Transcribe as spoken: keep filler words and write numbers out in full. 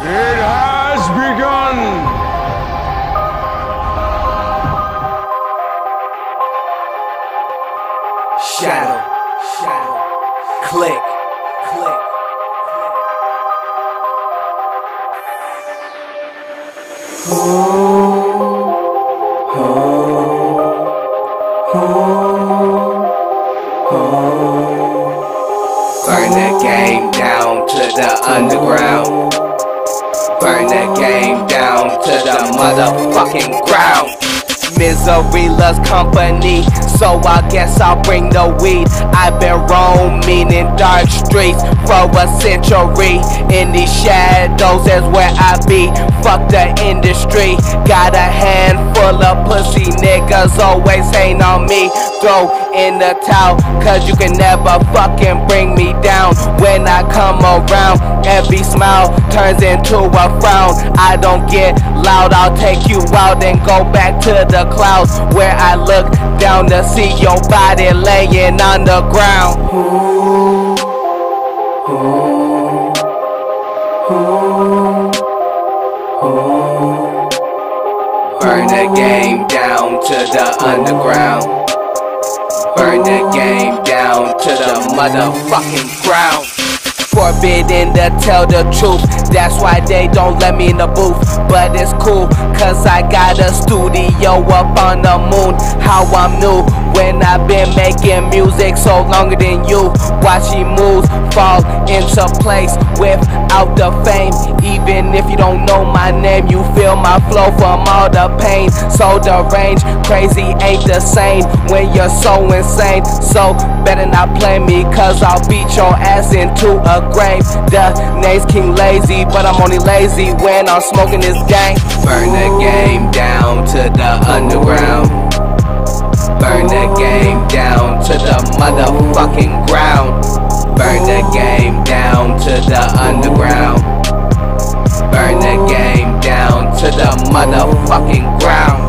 It has begun! Shadow, shadow, click, click, click. Oh, oh, oh, oh. Burn the game down to the underground. Burn the game down to the motherfucking ground. Misery loves company, so I guess I'll bring the weed. I've been roaming in dark streets for a century. In these shadows is where I be. Fuck the industry. Got a handful of pussy niggas always hating on me. Throw in the towel, cause you can never fucking bring me down. When I come around, every smile turns into a frown. I don't get loud, I'll take you out and go back to the clouds, where I look down to see your body laying on the ground. Ooh, ooh, ooh, ooh. Burn the game down to the underground. Burn the game down to the motherfucking ground. Forbidden to tell the truth, that's why they don't let me in the booth. But it's cool, cause I got a studio up on the moon. How I'm new, when I've been making music so longer than you. Watch she moves fall into place without the fame. Even if you don't know my name, you feel my flow from all the pain. So the range, crazy ain't the same when you're so insane. So better not play me, cause I'll beat your ass into a grave. The name's King Lazy, but I'm only lazy when I'm smoking this gang. Burn the game down to the underground. Burn the game down to the motherfucking ground. Burn the game down to the underground. Burn the game down to the motherfucking ground.